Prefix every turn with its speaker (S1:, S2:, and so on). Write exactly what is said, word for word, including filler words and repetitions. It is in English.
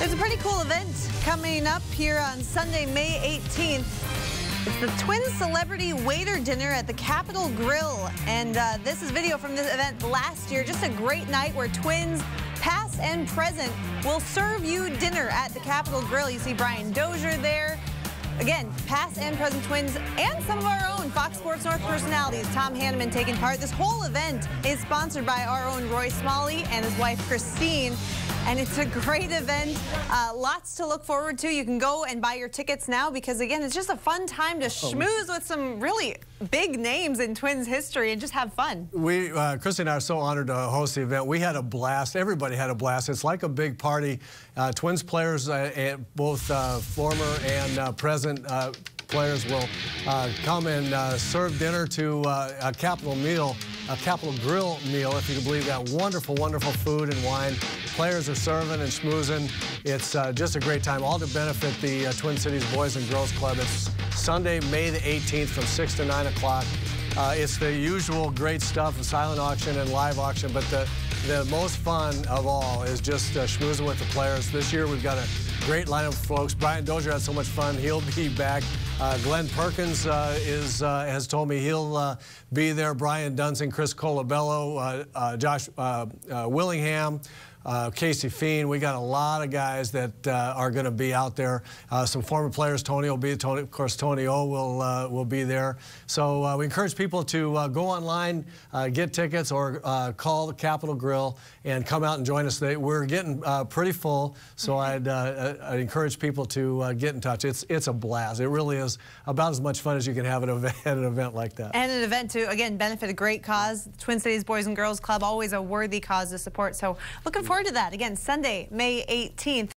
S1: There's a pretty cool event coming up here on Sunday, May eighteenth. It's the Twins Celebrity Waiter Dinner at the Capitol Grill. And uh, this is video from this event last year. Just a great night where Twins, past and present, will serve you dinner at the Capitol Grill. You see Brian Dozier there. Again, past and present Twins and some of our own Fox Sports North personalities. Tom Hanneman taking part. This whole event is sponsored by our own Roy Smalley and his wife Christine. And it's a great event. Uh, lots to look forward to. You can go and buy your tickets now because, again, it's just a fun time to schmooze with some really big names in Twins history and just have fun. We, uh, Christy and I are so honored to host the event. We had a blast. Everybody had a blast. It's like a big party. Uh, Twins players, uh, both uh, former and uh, present uh, players will uh, come and uh, serve dinner to uh, a Capitol meal, a Capitol Grill meal, if you can believe that. Wonderful, wonderful food and wine. Players are serving and schmoozing. It's uh, just a great time, all to benefit the uh, Twin Cities Boys and Girls Club. It's Sunday, May the eighteenth from six to nine o'clock. Uh, it's the usual great stuff, silent auction and live auction, but the, the most fun of all is just uh, schmoozing with the players. This year we've got a great lineup of folks. Brian Dozier had so much fun. He'll be back. Uh, Glenn Perkins uh, is uh, has told me he'll uh, be there. Brian Dunsing, Chris Colabello, uh, uh, Josh uh, uh, Willingham, Uh, Casey Fiend. We got a lot of guys that uh, are going to be out there. Uh, some former players. Tony will be, Tony, of course, Tony O will uh, will be there. So uh, we encourage people to uh, go online, uh, get tickets, or uh, call the Capitol Grill and come out and join us. They, we're getting uh, pretty full, so I'd, uh, I'd encourage people to uh, get in touch. It's it's a blast. It really is about as much fun as you can have at an event, at an event like that. And an event to, again, benefit a great cause. Twin Cities Boys and Girls Club, always a worthy cause to support. So looking forward to that. Again, Sunday, May eighteenth.